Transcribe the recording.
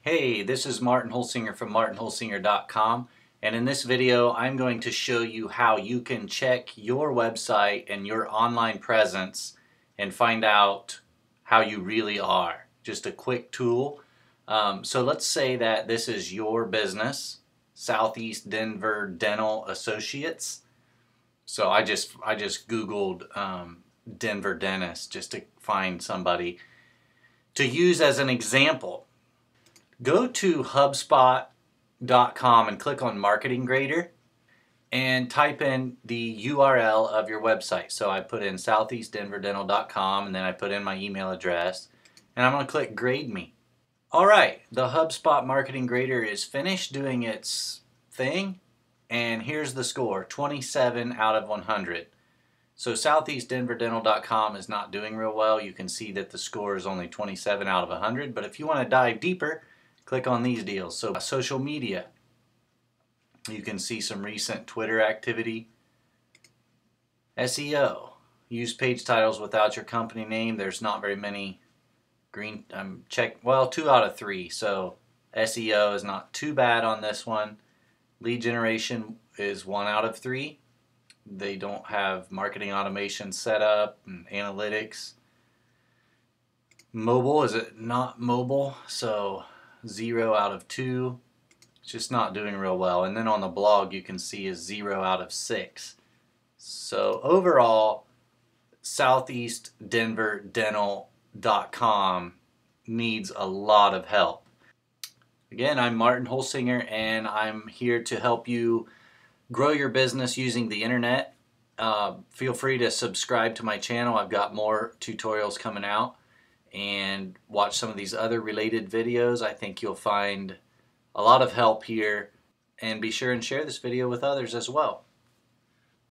Hey, this is Martin Holsinger from martinholsinger.com, and in this video I'm going to show you how you can check your website and your online presence and find out how you really are. Just a quick tool. So let's say that this is your business, Southeast Denver Dental Associates. So I just Googled Denver dentist just to find somebody to use as an example. Go to HubSpot.com and click on Marketing Grader and type in the URL of your website. So I put in southeastdenverdental.com and then I put in my email address and I'm going to click Grade Me. Alright, the HubSpot Marketing Grader is finished doing its thing and here's the score, 27 out of 100. So southeastdenverdental.com is not doing real well. You can see that the score is only 27 out of 100, but if you want to dive deeper, click on these deals. So social media, you can see some recent Twitter activity. SEO, use page titles without your company name. There's not very many green, well, 2 out of 3. So SEO is not too bad on this one. Lead generation is 1 out of 3. They don't have marketing automation set up and analytics. Mobile, is it not mobile? So 0 out of 2. It's just not doing real well. And then on the blog you can see is 0 out of 6. So overall, southeastdenverdental.com needs a lot of help. Again, I'm Martin Holsinger and I'm here to help you grow your business using the internet. Feel free to subscribe to my channel. I've got more tutorials coming out, and watch some of these other related videos. I think you'll find a lot of help here, and be sure and share this video with others as well.